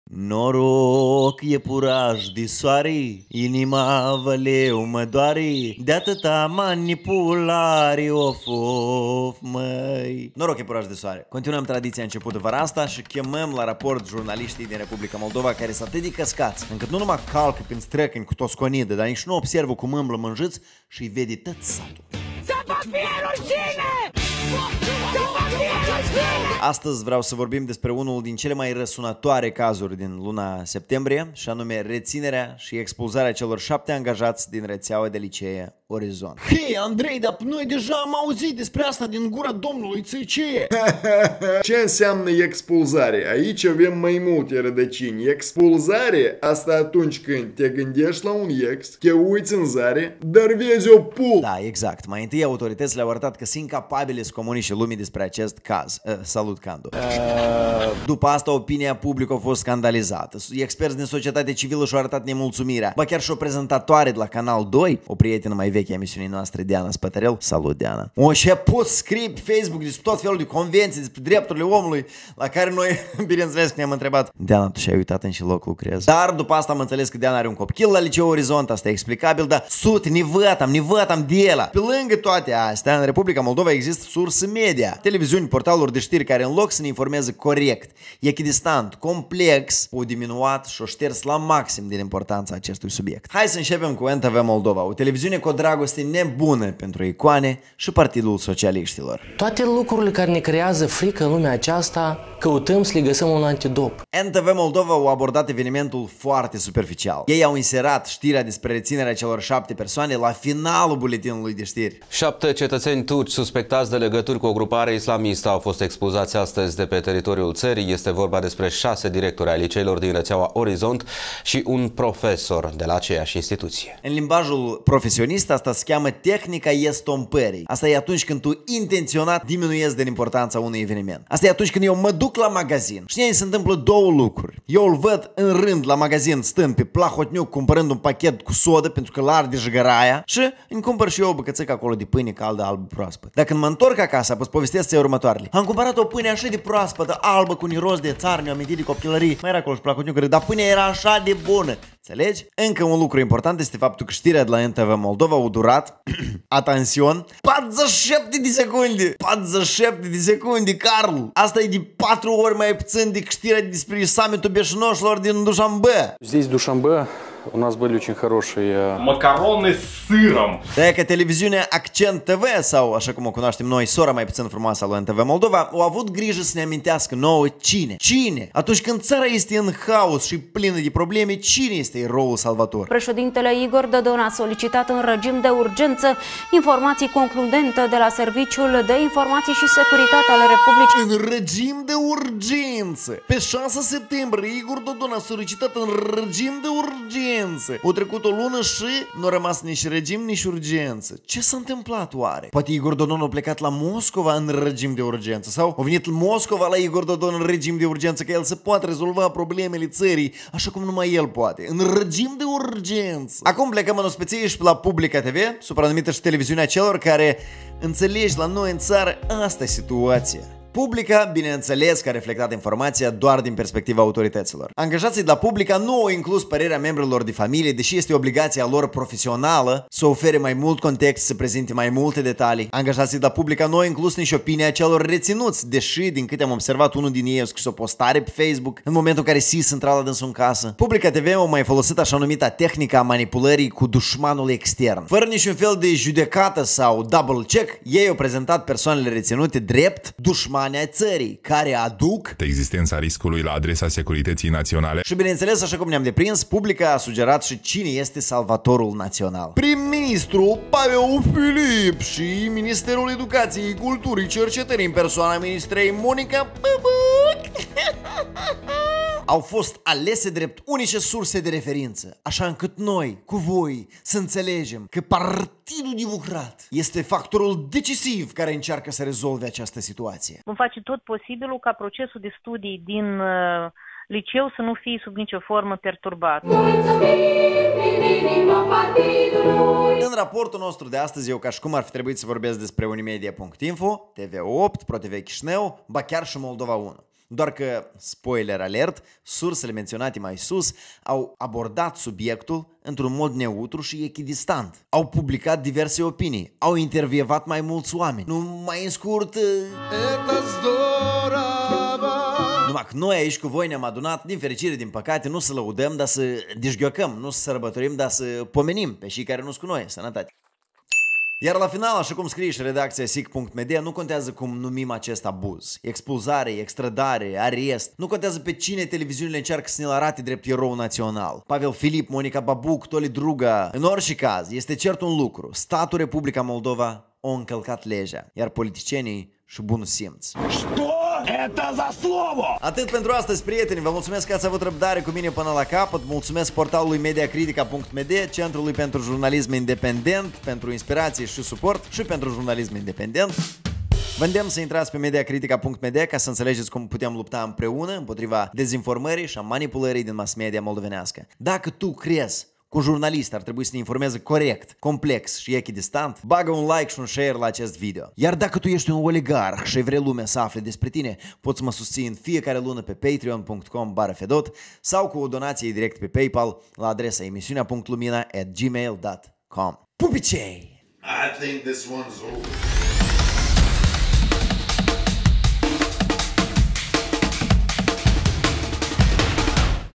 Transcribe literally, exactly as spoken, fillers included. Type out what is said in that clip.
Noroc, iepuraș de soare, inima văleu mă doare, de atâta manipulare, of, of, măi. Noroc, iepuraș de soare. Continuăm tradiția începută vara asta și chemăm la raport jurnaliștii din Republica Moldova care sunt atât de căscați, încât nu numai calcă prin străcăni cu tosconidă, dar nici nu observă cum îmblă mânjiți și îi vede tot satul. Să vă fie rușine! Astăzi vreau să vorbim despre unul din cele mai răsunătoare cazuri din luna septembrie, și anume reținerea și expulzarea celor șapte angajați din rețeaua de licee Orizont. Hei, Andrei, dar noi deja am auzit despre asta din gura domnului Țăicie. Ce înseamnă expulzare? Aici avem mai multe rădăcini. Expulzare, asta atunci când te gândești la un ex, te uiți în zare, dar vezi o pul. Da, exact. Mai întâi autoritățile au arătat că sunt incapabile să comunice lumii despre acest caz. Uh, salut, Candu. Uh... După asta, opinia publică a fost scandalizată. Experți din societate civilă și-au arătat nemulțumirea. Ba chiar și o prezentatoare de la Canal doi, o prietenă mai veche a emisiunii noastre, Diana Spătărel. Salut, Diana. O început să scrie pe Facebook despre tot felul de convenții, despre drepturile omului, la care noi, bineînțeles, că ne-am întrebat: Diana, tu și-ai uitat în ce loc lucrezi? Dar după asta am înțeles că Diana are un copil la liceu Orizont, asta e explicabil, dar sut, nivătam, nivătam de el. Pe lângă toate astea, în Republica Moldova există surse media, televiziuni, portaluri de știri care în loc să ne informeze corect, echidistant, complex, au diminuat și au șters la maxim din importanța acestui subiect. Hai să începem cu N T V Moldova, o televiziune cu o dragoste nebună pentru icoane și Partidul Socialiștilor. Toate lucrurile care ne creează frică în lumea aceasta, căutăm să le găsim un antidop. N T V Moldova au abordat evenimentul foarte superficial. Ei au inserat știrea despre reținerea celor șapte persoane la finalul buletinului de știri. Șapte cetățeni turci suspectați de legături cu o grupare islamistă au fost expulzați astăzi de pe teritoriul țării. Este vorba despre șase directori ai liceilor din rețeaua Orizont și un profesor de la aceeași instituție. În limbajul profesionist, asta se cheamă tehnica estompării. Asta e atunci când tu intenționat diminuezi din importanța unui eveniment. Asta e atunci când eu mă duc la magazin și se întâmplă două lucruri. Eu îl văd în rând la magazin, stând pe Plahotniuc cumpărând un pachet cu sodă pentru că l-ar de jgăraia și îmi cumpăr și eu o bucățică acolo de pâine caldă, albă, proaspăt. Dacă mă întorc acasă, apoi povestesc ție următoarele. Am cumpărat o pâine așa de proaspătă, albă, cu niros de țară, mi-am amintit de copilărie. Mai era acolo și Plahotniuc, dar pâinea era așa de bună. Înțelegi? Încă un lucru important este faptul că știrea de la N T V Moldova a durat, atențion, patruzeci și șapte de secunde. patruzeci și șapte de secunde, Carl. Asta e de patru ori mai puțin decât știrea despre summitul beșinoșilor din Dușanbe. Здесь Душанбе. У нас были очень хорошие... Макароны с сыром. De că televiziunea Accent T V, sau așa cum o cunoaștem noi, sora mai puțin frumoasă a lui N T V Moldova, au avut grijă să ne amintească nouă cine. Cine? Atunci când țara este în haos și plină de probleme, cine este eroul salvator? Președintele Igor Dodon a solicitat în regim de urgență informații concludente de la Serviciul de Informații și Securitate al Republicii. În regim de urgență. Pe șase septembrie, Igor Dodon a solicitat în regim de urgență. O trecut o lună și nu a rămas nici regim, nici urgență. Ce s-a întâmplat oare? Poate Igor Dodon a plecat la Moscova în regim de urgență, sau a venit Moscova la Igor Dodon în regim de urgență, că el se poate rezolva problemele țării așa cum numai el poate, în regim de urgență. Acum plecăm în ospeție și la Publica T V, supranumită și televiziunea celor care înțelegi la noi în țară asta e situația. Publica, bineînțeles că a reflectat informația doar din perspectiva autorităților. Angajații de la Publica nu au inclus părerea membrilor de familie, deși este obligația lor profesională să ofere mai mult context, să prezinte mai multe detalii. Angajații de la Publica nu au inclus nici opinia celor reținuți, deși, din câte am observat, unul din ei a scris o postare pe Facebook în momentul în care S I S intra la dânsul în casă. Publica T V a mai folosit așa numita tehnica a manipulării cu dușmanul extern. Fără niciun fel de judecată sau double check, ei au prezentat persoanele reținute drept dușmani a țării, care aduc existența riscului la adresa securității naționale. Și bineînțeles, așa cum ne-am deprins, Publica a sugerat și cine este salvatorul național. Prim-ministru Pavel Filip și Ministerul Educației, Culturii, Cercetării în persoana ministrei Monica au fost alese drept unice surse de referință, așa încât noi, cu voi, să înțelegem că Partidul Democrat este factorul decisiv care încearcă să rezolve această situație. Vom face tot posibilul ca procesul de studii din uh, liceu să nu fie sub nicio formă perturbat. În raportul nostru de astăzi, eu ca și cum ar fi trebuit să vorbesc despre unimedia punct info, T V opt, ProTV Chișinău, ba chiar și Moldova unu. Doar că, spoiler alert, sursele menționate mai sus au abordat subiectul într-un mod neutru și echidistant. Au publicat diverse opinii, au intervievat mai mulți oameni. Nu mai în scurt... Numai că noi aici cu voi ne-am adunat, din fericire, din păcate, nu să lăudăm, dar să deșghiocăm, nu să sărbătorim, dar să pomenim pe cei care nu-s cu noi. Sănătate! Iar la final, așa cum scrie și redacția S I C punct M D, nu contează cum numim acest abuz. Expulzare, extradare, arest. Nu contează pe cine televiziunile încearcă să ne-l arate drept erou național. Pavel Filip, Monica Babuc, Toli Druga. În orice caz, este cert un lucru. Statul Republica Moldova a încălcat legea, iar politicienii și bunul simț. Atât pentru astăzi, prieteni, vă mulțumesc că ați avut răbdare cu mine până la capăt, mulțumesc portalului Mediacritica punct M D, Centrului pentru Jurnalism Independent, pentru inspirație și suport și pentru jurnalism independent. Vă îndemn să intrați pe Mediacritica punct M D ca să înțelegeți cum putem lupta împreună împotriva dezinformării și a manipulării din mass media moldovenească. Dacă tu crezi că un jurnalist ar trebui să ne informeze corect, complex și echidistant, bagă un like și un share la acest video. Iar dacă tu ești un oligarh și vrei lumea să afle despre tine, poți mă susține în fiecare lună pe patreon punct com bară fedot sau cu o donație direct pe PayPal la adresa emisiunea punct lumina at gmail punct com. Pupicei! I think this one's over.